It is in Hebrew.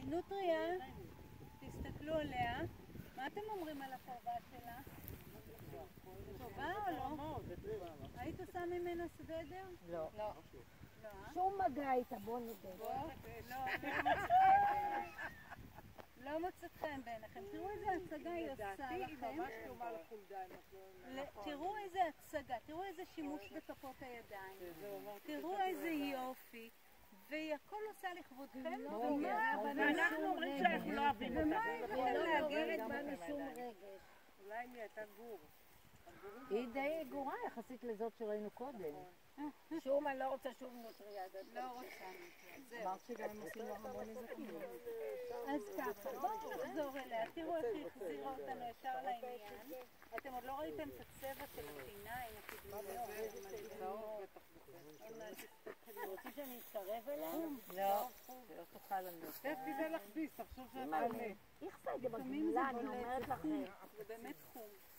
נוטריה, תסתכלו עליה. מה אתם אומרים על הפרווה שלה? טובה או לא? היית עושה ממנה סוודר? לא. לא. שום מגע איתה, בוא נודה. לא מוצאת חן בעיניכם. תראו איזה הצגה היא עושה לכם. תראו איזה הצגה, תראו איזה שימוש בכפות הידיים. תראו איזה יופי. והכל עושה לכבודכם. ואנחנו אומרים שאנחנו לא אוהבים אותה. ומה יש לכם להגיד? שום רגש. אולי אם היא הייתה גור. היא די גורה יחסית לזאת שראינו קודם. שום, אני לא רוצה שום נוטריה. לא רוצה. אמרת שגם הם עושים לו המון נזקים. אז ככה, בואו נחזור אליה. תראו איך היא החזירה אותנו ישר לעניין. אתם עוד לא ראיתם את הצבע של השיניים, הקדמיות. רוצים שאני אתקרב אליה? לא. לא תוכל לנו. תפי זה להכביס, תחשוב שאת עלה. איך זה בגמילה, אני אומרת לכם. זה באמת חום.